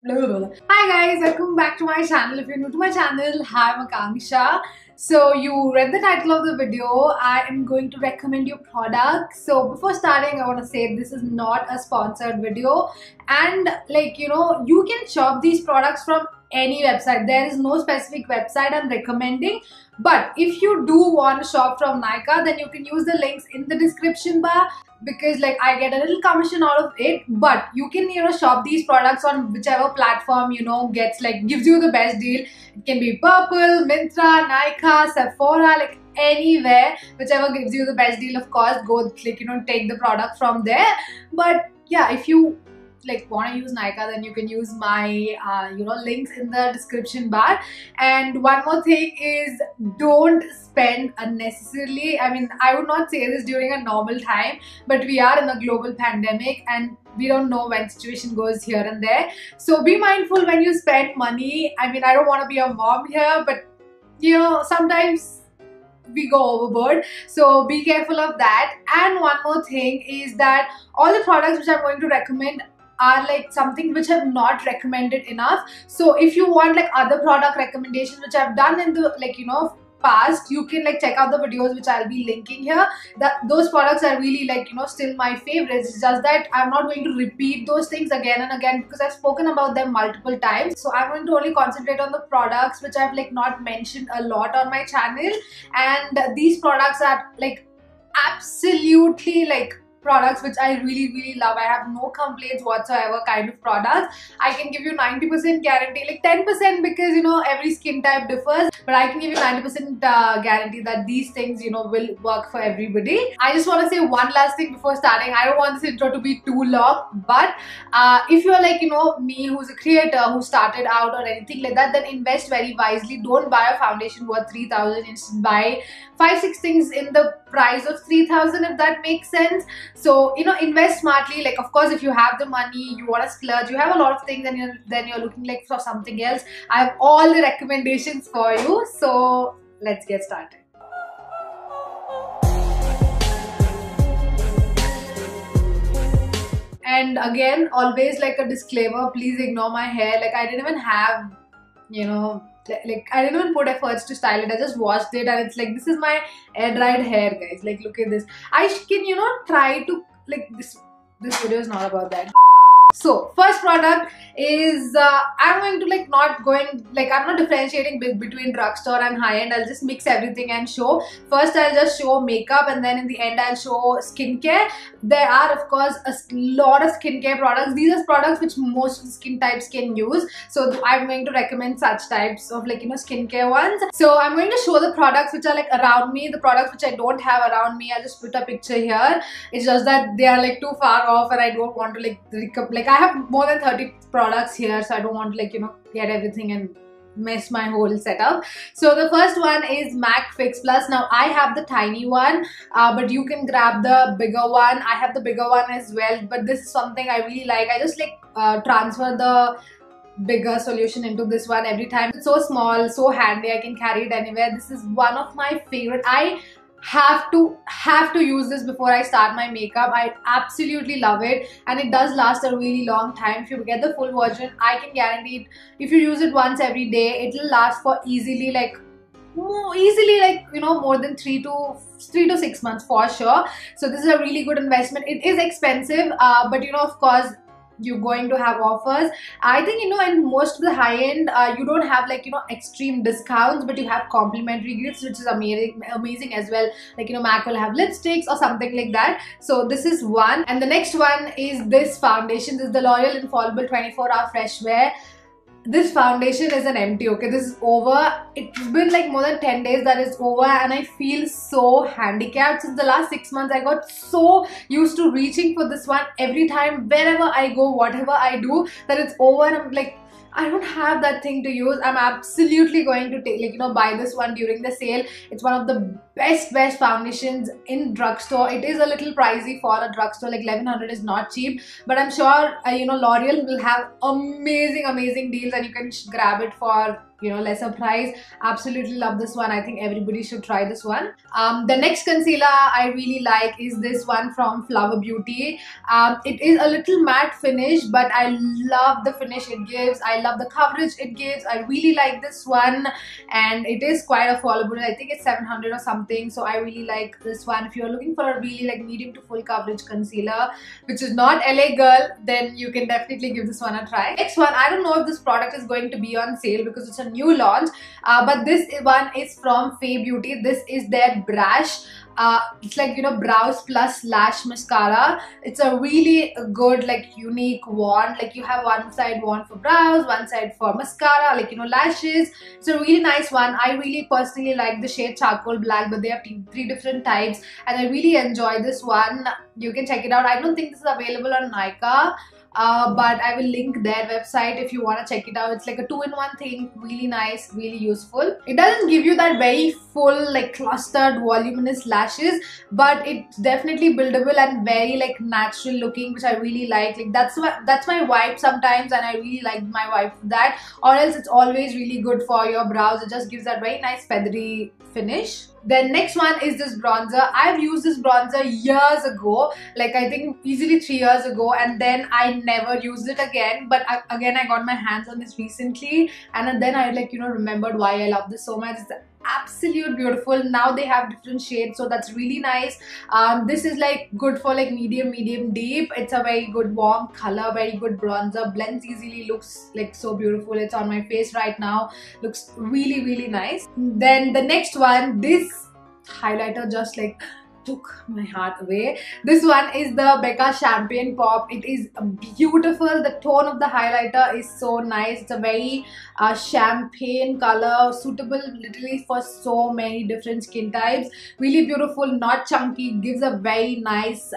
Blah, blah, blah. Hi guys, welcome back to my channel. If you're new to my channel, hi, I'm Akanksha. So you read the title of the video. I am going to recommend you products. So before starting, I want to say this is not a sponsored video, and you can shop these products from any website. There is no specific website I'm recommending, but if you do want to shop from Nykaa, then you can use the links in the description bar, because I get a little commission out of it. But you can shop these products on whichever platform gives you the best deal. It can be Purple, Myntra, Nykaa, Sephora, anywhere, whichever gives you the best deal. Of course, go take the product from there. But yeah, if you want to use Nykaa, then you can use my links in the description bar. And one more thing is, don't spend unnecessarily. I mean, I would not say this during a normal time, but we are in a global pandemic and we don't know when situation goes here and there. So be mindful when you spend money. I mean, I don't want to be a mom here, but sometimes we go overboard, so be careful of that. And one more thing is that all the products which I'm going to recommend are something which I've not recommended enough. So if you want other product recommendations which I've done in the past, you can check out the videos which I'll be linking here. Those products are really still my favorites. It's just that I'm not going to repeat those things again and again because I've spoken about them multiple times. So I'm going to only concentrate on the products which I've not mentioned a lot on my channel. And these products are absolutely products which I really love. I have no complaints whatsoever kind of products. I can give you 90% guarantee, 10% because every skin type differs, but I can give you 90% guarantee that these things will work for everybody. I just want to say one last thing before starting. I don't want this intro to be too long, but if you're me, who's a creator who started out or anything like that, then invest very wisely. Don't buy a foundation worth 3,000. Instead, buy 5-6 things in the price of 3,000, if that makes sense. So invest smartly. Of course, if you have the money, you want to splurge, you have a lot of things, and then you're looking for something else, I have all the recommendations for you. So let's get started. And again, always a disclaimer, please ignore my hair. I didn't even have I didn't even put efforts to style it. I just washed it and it's this is my air dried hair, guys. Look at this. I can try to this video is not about that. So first product is I'm going to I'm not differentiating between drugstore and high-end. I'll just mix everything and show. First I'll just show makeup, and then in the end I'll show skincare. There are of course a lot of skincare products. These are products which most of the skin types can use, so I'm going to recommend such types of skincare ones. So I'm going to show the products which are around me. The products which I don't have around me, I just put a picture here. It's just that they are too far off and I don't want to I have more than 30 products here, so I don't want to get everything and mess my whole setup. So the first one is MAC Fix Plus. Now I have the tiny one, but you can grab the bigger one. I have the bigger one as well, but this is something I really like. I just transfer the bigger solution into this one every time. It's so small, so handy, I can carry it anywhere. This is one of my favorite. I have to use this before I start my makeup. I absolutely love it, and it does last a really long time. If you get the full version, I can guarantee it, if you use it once every day, it will last for easily more than 3 to 6 months for sure. So this is a really good investment. It is expensive, but of course you're going to have offers. I think in most of the high-end you don't have extreme discounts, but you have complimentary gifts, which is amazing as well. MAC will have lipsticks or something like that. So this is one. And the next one is this foundation. This is the L'Oreal Infallible 24-Hour Fresh Wear. This foundation is an empty, okay? This is over. It's been more than 10 days that it's over, and I feel so handicapped. Since the last 6 months, I got so used to reaching for this one every time, wherever I go, whatever I do, that it's over, and I'm I don't have that thing to use. I'm absolutely going to take buy this one during the sale. It's one of the best foundations in drugstore. It is a little pricey for a drugstore. 1100 is not cheap, but I'm sure L'Oreal will have amazing deals, and you can grab it for lesser price. Absolutely love this one. I think everybody should try this one. The next concealer I really like is this one from Flower Beauty. It is a little matte finish, but I love the finish it gives. I love the coverage it gives. I really like this one, and it is quite affordable. I think it's 700 or something, so I really like this one. If you're looking for a really like medium to full coverage concealer which is not LA Girl, then you can definitely give this one a try. Next one, I don't know if this product is going to be on sale because it's a new launch, but this one is from Fay Beauty. This is their Brush. It's like brows plus lash mascara. It's a really good like unique wand. Like you have one side wand for brows, one side for mascara, like lashes. It's a really nice one. I really personally like the shade Charcoal Black, but they have three different types, and I really enjoy this one. You can check it out. I don't think this is available on Nykaa, but I will link their website if you want to check it out. It's like a 2-in-1 thing, really nice, really useful. It doesn't give you that very full like clustered voluminous lashes, but it's definitely buildable and very like natural looking, which I really like. Like that's my vibe sometimes, and I really like my vibe for that. Or else it's always really good for your brows. It just gives that very nice feathery finish. Then next one is this bronzer. I've used this bronzer years ago, like I think easily 3 years ago, and then I never used it again. But again, I got my hands on this recently, and then I like remembered why I love this so much. It's absolute beautiful. Now they have different shades, so that's really nice. This is like good for like medium deep. It's a very good warm color, very good bronzer, blends easily, looks like so beautiful. It's on my face right now, looks really nice. Then the next one, this highlighter just like took my heart away. This one is the Becca Champagne Pop. It is beautiful. The tone of the highlighter is so nice. It's a very champagne color, suitable literally for so many different skin types. Really beautiful, not chunky, gives a very nice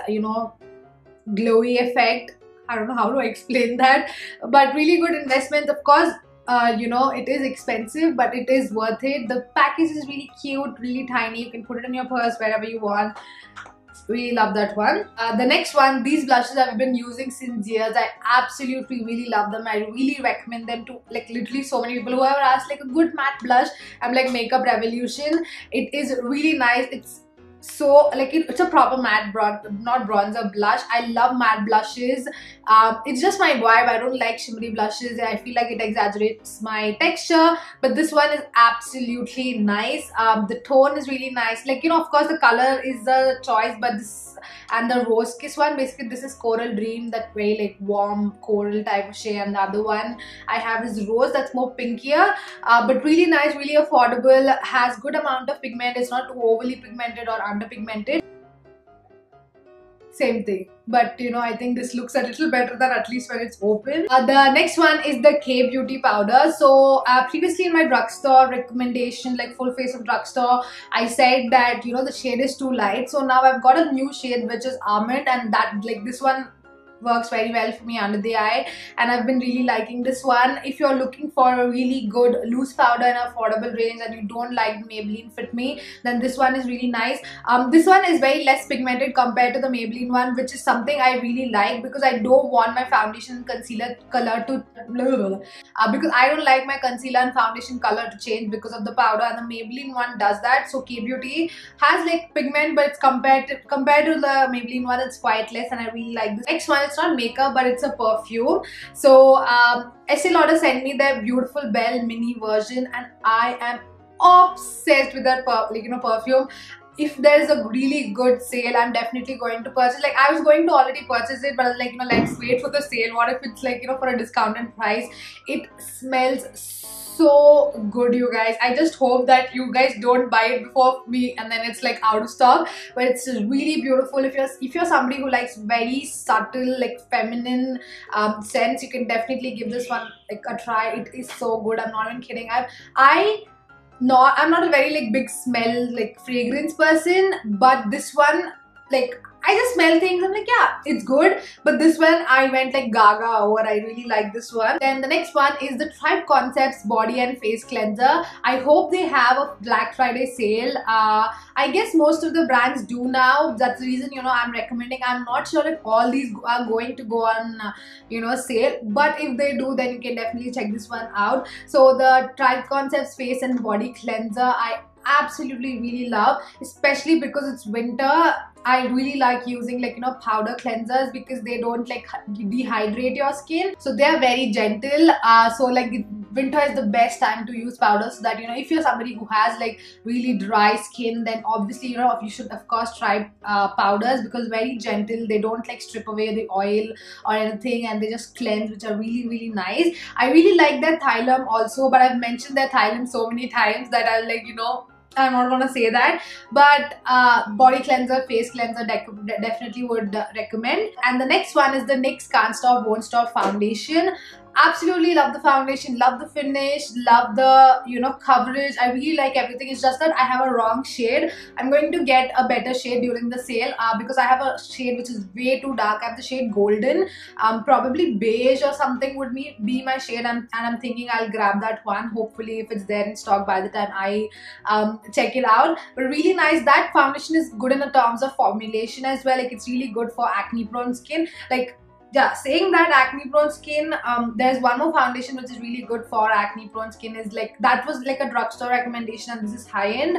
glowy effect. I don't know how to explain that, but really good investment. Of course, it is expensive, but it is worth it. The package is really cute, really tiny. You can put it in your purse wherever you want. Really love that one. The next one, these blushes I've been using since years. I absolutely really love them. I really recommend them to like literally so many people. Whoever asks like a good matte blush, I'm like Makeup Revolution. It is really nice. It's so like it's a proper matte not bronzer blush. I love matte blushes. It's just my vibe. I don't like shimmery blushes. I feel like it exaggerates my texture, but this one is absolutely nice. The tone is really nice. Like of course the color is the choice, but this and the Rose Kiss one, basically this is Coral Dream, that very like warm coral type of shade, and the other one I have is Rose, that's more pinkier, but really nice, really affordable, has good amount of pigment. It's not too overly pigmented or under pigmented. Same thing, but I think this looks a little better than at least when it's open. The next one is the K Beauty powder. So previously in my drugstore recommendation, like full face of drugstore, I said that the shade is too light. So now I've got a new shade which is Almond, and that like this one works very well for me under the eye, and I've been really liking this one. If you're looking for a really good loose powder in affordable range and you don't like Maybelline Fit Me, then this one is really nice. This one is very less pigmented compared to the Maybelline one, which is something I really like because I don't want my foundation and concealer color to because I don't like my concealer and foundation color to change because of the powder, and the Maybelline one does that. So K Beauty has like pigment, but it's compared to the Maybelline one, it's quite less, and I really like this. Next one, it's not makeup but it's a perfume. So Estee Lauder sent me their Beautiful Belle mini version, and I am obsessed with that perfume. If there is a really good sale, I'm definitely going to purchase. Like I was going to already purchase it, but I was like, let's wait for the sale. What if it's like for a discounted price? It smells so good, you guys. I just hope that you guys don't buy it before me and then it's like out of stock, but it's really beautiful. If you're somebody who likes very subtle like feminine scents, you can definitely give this one like a try. It is so good. I'm not even kidding. I'm not a very like big smell like fragrance person, but this one, like I just smell things, I'm like, yeah, it's good. But this one, I went like gaga over. I really like this one. Then the next one is the Tribe Concepts Body and Face Cleanser. I hope they have a Black Friday sale. I guess most of the brands do now. That's the reason, you know, I'm recommending. I'm not sure if all these are going to go on, you know, sale. But if they do, then you can definitely check this one out. So the Tribe Concepts Face and Body Cleanser, I absolutely really love, especially because it's winter. I really like using like, you know, powder cleansers because they don't like dehydrate your skin, so they are very gentle. So like winter is the best time to use powder, so that, you know, if you're somebody who has like really dry skin, then obviously, you know, you should of course try powders, because very gentle, they don't like strip away the oil or anything, and they just cleanse, which are really really nice. I really like their Thylum also, but I've mentioned their Thylum so many times that I'll like, you know, I'm not gonna say that. But body cleanser, face cleanser, definitely would recommend. And the next one is the NYX Can't Stop Won't Stop foundation. Absolutely love the foundation, love the finish, love the, you know, coverage. I really like everything. It's just that I have a wrong shade. I'm going to get a better shade during the sale because I have a shade which is way too dark. I have the shade golden, probably beige or something would be my shade, and I'm thinking I'll grab that one, hopefully, if it's there in stock by the time I check it out. But really nice. That foundation is good in the terms of formulation as well. Like, it's really good for acne prone skin. Like, yeah, saying that acne prone skin, there's one more foundation which is really good for acne prone skin. Is like, that was like a drugstore recommendation, and this is high end.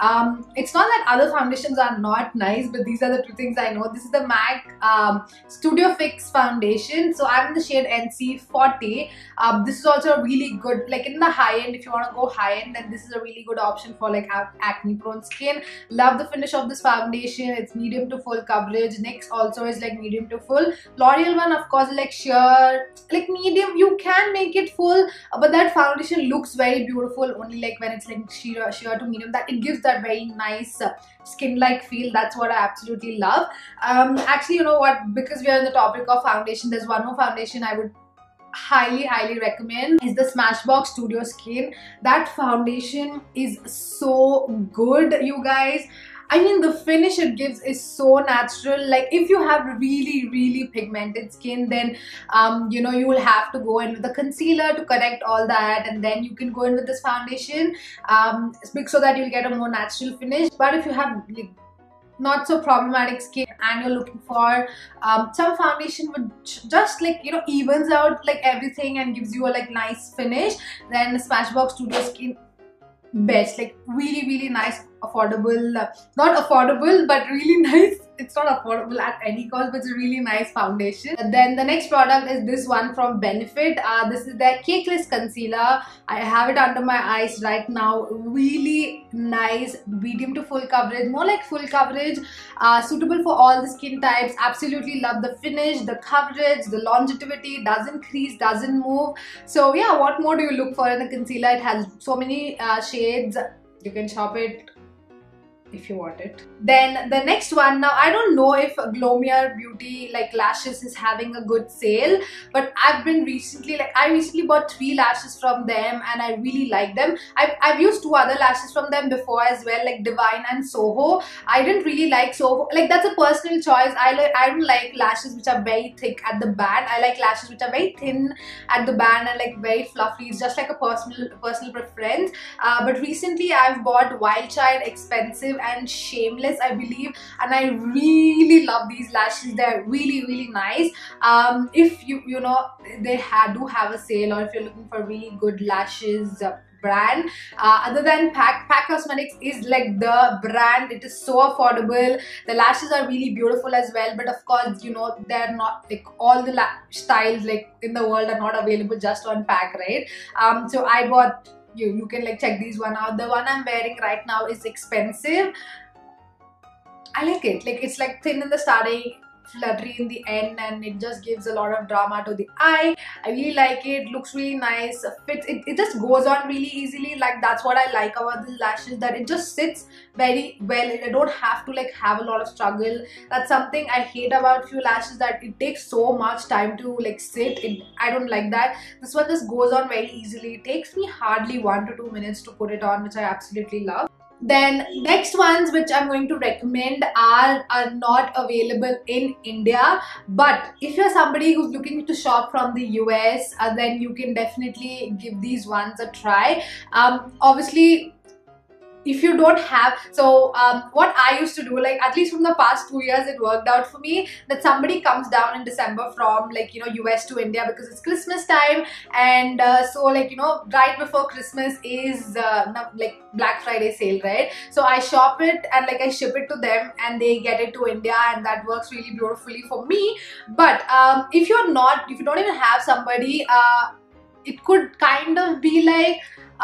It's not that other foundations are not nice, but these are the two things I know. This is the MAC Studio Fix foundation. So I'm in the shade NC40. This is also a really good, like in the high end, if you want to go high end, then this is a really good option for like acne prone skin. Love the finish of this foundation. It's medium to full coverage. NYX also is like medium to full. L'Oreal one, of course, like sheer, like medium. You can make it full, but that foundation looks very beautiful only like when it's like sheer to medium. That it gives that very nice skin-like feel. That's what I absolutely love. Actually, you know what, because we are in the topic of foundation, there's one more foundation I would highly recommend, is the Smashbox Studio Skin. That foundation is so good, you guys. I mean, the finish it gives is so natural. Like, if you have really pigmented skin, then you know, you will have to go in with the concealer to correct all that, and then you can go in with this foundation so that you'll get a more natural finish. But if you have like not so problematic skin and you're looking for some foundation which just like, you know, evens out like everything and gives you a like nice finish, then the Smashbox Studio Skin best. Like, really nice, affordable, not affordable but really nice. It's not affordable at any cost, but it's a really nice foundation. And then the next product is this one from Benefit. This is their Cakeless Concealer. I have it under my eyes right now. Really nice, medium to full coverage, more like full coverage, suitable for all the skin types. Absolutely love the finish, the coverage, the longevity, doesn't crease, doesn't move. So yeah, what more do you look for in a concealer? It has so many shades. You can shop it if you want it. Then the next one, now I don't know if Glowmere Beauty like lashes is having a good sale, but I've been recently, like I recently bought 3 lashes from them and I really like them. I've used 2 other lashes from them before as well, like Divine and Soho. I didn't really like Soho, like that's a personal choice. I don't like lashes which are very thick at the band. I like lashes which are very thin at the band and like very fluffy. It's just like a personal preference. But recently I've bought Wild Child Expensive and Shameless, I believe, and I really love these lashes. They're really nice. If you know, they do have a sale, or if you're looking for really good lashes brand, other than PAC Cosmetics is like the brand. It is so affordable. The lashes are really beautiful as well, but of course, you know, they're not like all the styles like in the world are not available just on PAC, right? So I bought, you can like check these one out. The one I'm wearing right now is Expensive. I like it. Like, it's like thin in the starting, fluttery in the end, and it just gives a lot of drama to the eye. I really like it. Looks really nice. Fits. It just goes on really easily. Like, that's what I like about the lashes, that it just sits very well. I don't have to like have a lot of struggle. That's something I hate about few lashes, that it takes so much time to like sit. I don't like that. This one just goes on very easily. It takes me hardly 1 to 2 minutes to put it on, which I absolutely love. Then next ones which I'm going to recommend are not available in India, but if you're somebody who's looking to shop from the US, then you can definitely give these ones a try. Obviously, if you don't have, so what I used to do, like at least from the past 2 years, it worked out for me that somebody comes down in December from, like, you know, US to India because it's Christmas time, and so, like, you know, right before Christmas is like Black Friday sale, right? So I shop it and like I ship it to them and they get it to India, and that works really beautifully for me. But if you don't even have somebody, it could kind of be like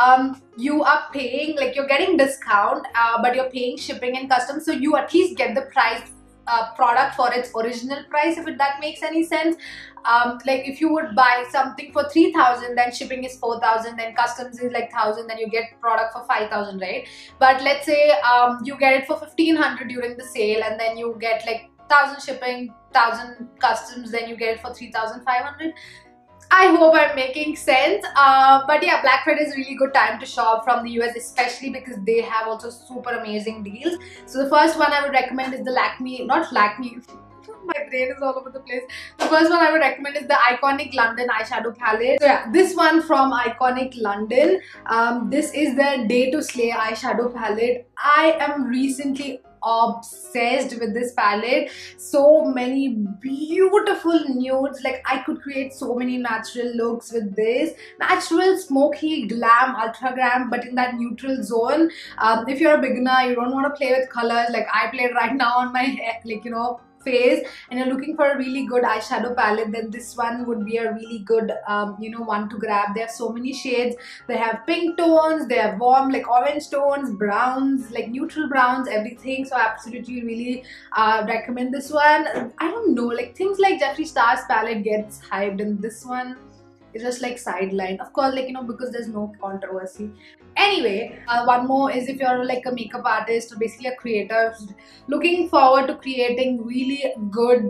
you are paying, like you're getting discount, but you're paying shipping and customs, so you at least get the price product for its original price, if that makes any sense. Like if you would buy something for 3,000, then shipping is 4,000, then customs is like 1,000, then you get product for 5,000, right? But let's say you get it for 1,500 during the sale, and then you get like 1,000 shipping, 1,000 customs, then you get it for 3,500. I hope I'm making sense. But yeah, Black Friday is a really good time to shop from the US, especially because they have also super amazing deals. So the first one I would recommend is the not Lakme, my brain is all over the place. The first one I would recommend is the Iconic London eyeshadow palette. So yeah, this one from Iconic London. This is the Day to Slay eyeshadow palette. I am recently obsessed with this palette. So many beautiful nudes, like I could create so many natural looks with this. Natural, smoky, glam, ultra glam, but in that neutral zone. If you're a beginner, you don't want to play with colors like I played right now on my hair, like, you know, face, and you're looking for a really good eyeshadow palette, then this one would be a really good you know, one to grab. They have so many shades. They have pink tones, they have warm like orange tones, browns, like neutral browns, everything. So I absolutely really recommend this one. I don't know, like things like Jeffree Star's palette gets hyped, and this one is just like sideline, of course, like, you know, because there's no controversy. Anyway, one more is if you're like a makeup artist or basically a creator looking forward to creating really good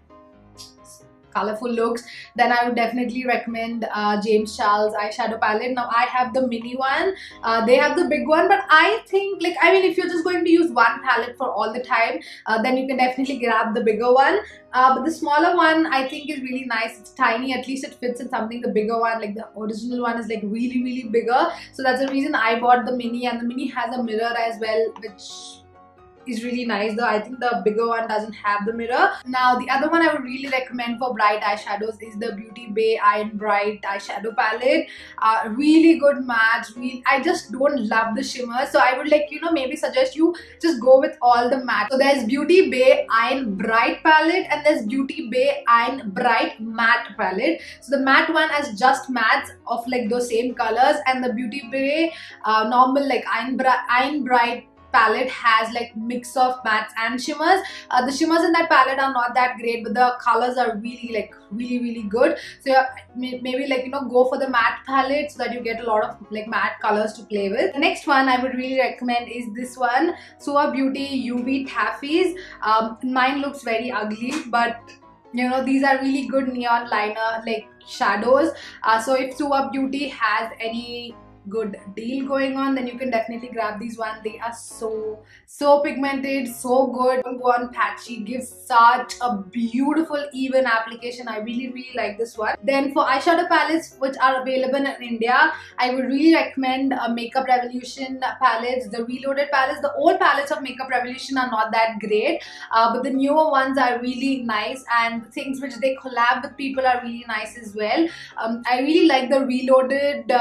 colorful looks, then I would definitely recommend James Charles eyeshadow palette. Now I have the mini one, they have the big one, but I think, like, I mean, if you're just going to use one palette for all the time, then you can definitely grab the bigger one. But the smaller one I think is really nice. It's tiny, at least it fits in something. The bigger one, like the original one, is like really bigger, so that's the reason I bought the mini. And the mini has a mirror as well, which is really nice, though I think the bigger one doesn't have the mirror. Now the other one I would really recommend for bright eyeshadows is the Beauty Bay Iron Bright eyeshadow palette. Really good match. I just don't love the shimmer, so I would, like, you know, maybe suggest you just go with all the matte. So there's Beauty Bay Iron Bright palette and there's Beauty Bay Iron Bright matte palette. So the matte one has just mattes of like those same colors, and the Beauty Bay normal like Iron Bright palette has like mix of mattes and shimmers. The shimmers in that palette are not that great, but the colors are really good. So yeah, maybe, like, you know, go for the matte palette so that you get a lot of like matte colors to play with. The next one I would really recommend is this one, Suva Beauty UV Taffies. Mine looks very ugly, but you know, these are really good neon liner like shadows. So if Suva Beauty has any good deal going on, then you can definitely grab these ones. They are so pigmented, so good, don't go on patchy, gives such a beautiful even application. I really like this one. Then for eyeshadow palettes which are available in India, I would really recommend Makeup Revolution palettes, the Reloaded palettes. The old palettes of Makeup Revolution are not that great, but the newer ones are really nice, and the things which they collab with people are really nice as well. I really like the Reloaded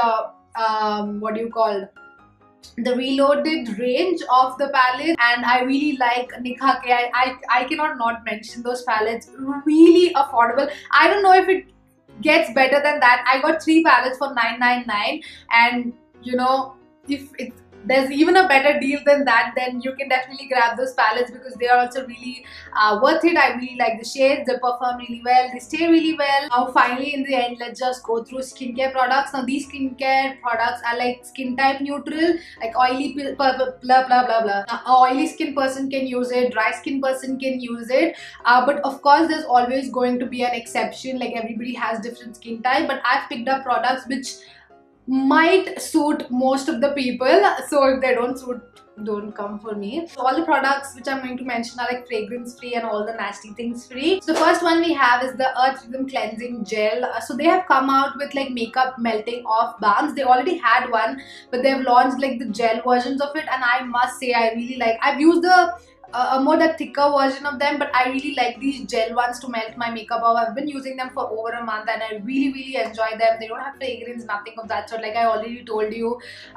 what do you call, the Reloaded range of the palette, and I really like Nikha K. I cannot not mention those palettes. Really affordable. I don't know if it gets better than that. I got 3 palettes for $9.99, and you know, if there's even a better deal than that, then you can definitely grab those palettes because they are also really worth it. I really like the shades, they perform really well, they stay really well. Now finally, in the end, let's just go through skincare products. Now these skincare products are like skin type neutral, like oily blah blah blah. Now, a oily skin person can use it, dry skin person can use it, but of course there's always going to be an exception. Like everybody has different skin type, but I've picked up products which might suit most of the people. So if they don't suit, don't come for me. So all the products which I'm going to mention are like fragrance free and all the nasty things free. So the first one we have is the Earth Rhythm Cleansing Gel. So they have come out with like makeup melting off balms. They already had one, but they've launched like the gel versions of it, and I must say I really like. I've used the a more that thicker version of them, but I really like these gel ones to melt my makeup off. I've been using them for over a month and I really enjoy them. They don't have fragrance, nothing of that sort. Like I already told you,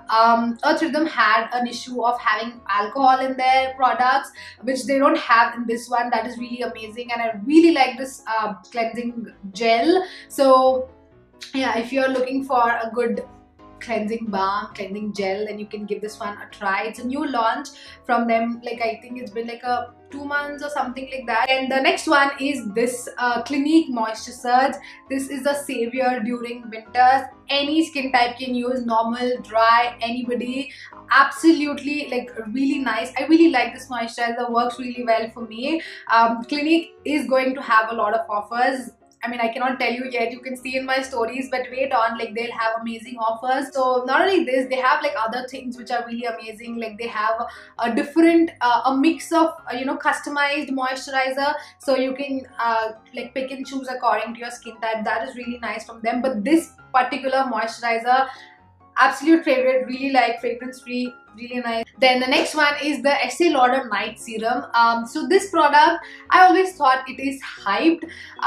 Earth Rhythm had an issue of having alcohol in their products, which they don't have in this one. That is really amazing, and I really like this cleansing gel. So yeah, if you're looking for a good cleansing balm, cleansing gel, then you can give this one a try. It's a new launch from them. Like I think it's been like 2 months or something like that. And the next one is this Clinique Moisture Surge. This is a savior during winters. Any skin type can use, normal, dry, anybody. Absolutely like really nice. I really like this moisturizer, works really well for me. Clinique is going to have a lot of offers. I mean, I cannot tell you yet, you can see in my stories, but wait on, like they'll have amazing offers. So not only this, they have like other things which are really amazing. Like they have a different, a mix of, you know, customized moisturizer. So you can like pick and choose according to your skin type. That is really nice from them. But this particular moisturizer, absolute favorite, really like, fragrance free, really nice. Then the next one is the Estee Lauder Night Serum. So this product, I always thought it is hyped,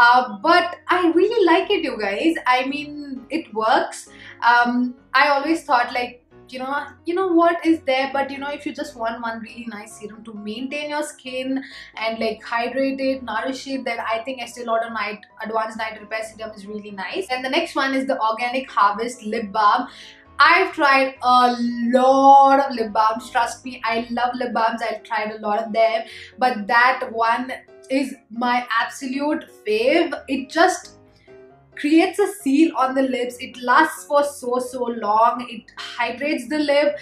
but I really like it, you guys. I mean, it works. I always thought like, you know what is there, but you know, if you just want one really nice serum to maintain your skin and like hydrate it, nourish it, then I think Estee Lauder Advanced Night Repair Serum is really nice. And the next one is the Organic Harvest Lip Balm. I've tried a lot of lip balms, trust me, I love lip balms, I've tried a lot of them, but that one is my absolute fave. It just creates a seal on the lips, it lasts for so long, it hydrates the lip.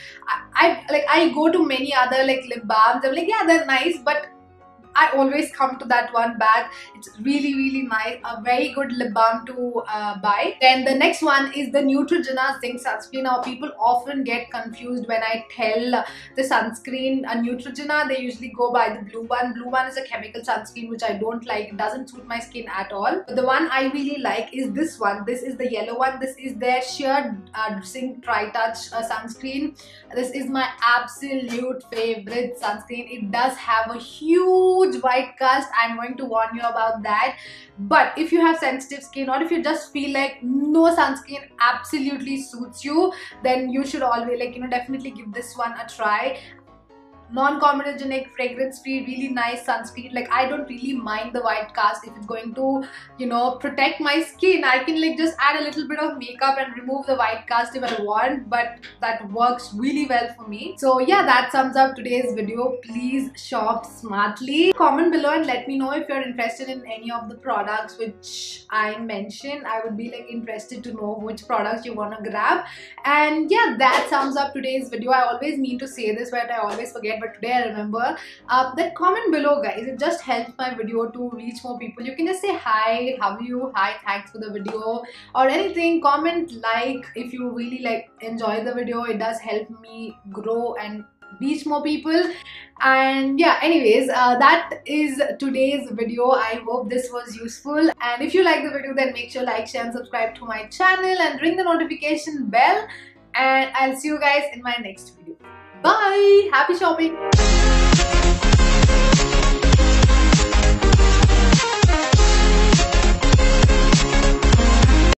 I go to many other like lip balms, I'm like, yeah, they're nice, but I always come to that one back. It's really nice, a very good lip balm to buy. Then the next one is the Neutrogena Zinc Sunscreen. Now people often get confused when I tell the sunscreen Neutrogena, they usually go by the blue one. Blue one is a chemical sunscreen which I don't like, it doesn't suit my skin at all. But the one I really like is this one. This is the yellow one. This is their sheer Zinc Tri-Touch sunscreen. This is my absolute favorite sunscreen. It does have a huge white cast. I'm going to warn you about that. But if you have sensitive skin, or if you just feel like no sunscreen absolutely suits you, then you should always, like, you know, definitely give this one a try. Non-comedogenic, fragrance free, really nice sunscreen. Like I don't really mind the white cast if it's going to, you know, protect my skin. I can like just add a little bit of makeup and remove the white cast if I want, but that works really well for me. So yeah, that sums up today's video. Please shop smartly. Comment below and let me know if you're interested in any of the products which I mentioned. I would be like interested to know which products you want to grab. And yeah, that sums up today's video. I always mean to say this, but I always forget. But today I remember. That comment below, guys, it just helps my video to reach more people. You can just say hi, how are you, hi, thanks for the video, or anything. Comment, like, if you really like enjoy the video. It does help me grow and reach more people. And yeah, anyways, that is today's video. I hope this was useful, and if you like the video, then make sure like, share and subscribe to my channel and ring the notification bell, and I'll see you guys in my next video. Bye! Happy shopping!